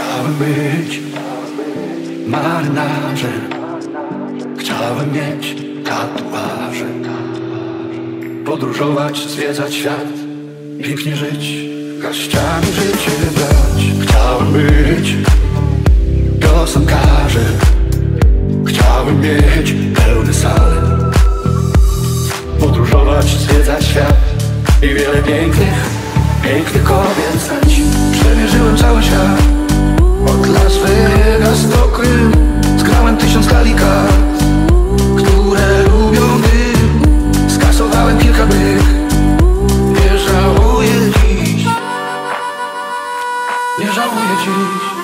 Chciałem być marynarzem, chciałem mieć tatuaże, podróżować, zwiedzać świat, pięknie żyć, garściami życie brać. Chciałem być piosenkarzem, chciałem mieć pełne sale, podróżować, zwiedzać świat i wiele pięknych kobiet znać. Przemierzyłem cały świat, od Las Vegas do Krym. Zgrałem 1000 talii kart, które lubią dym. Skasowałem kilka byk, nie żałuję dziś, nie żałuję dziś.